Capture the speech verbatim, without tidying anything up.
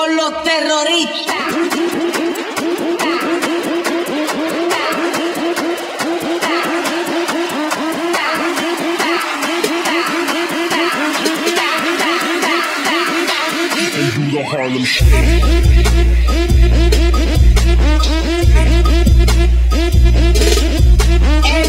con los terroristas. Do the Harlem Shake. El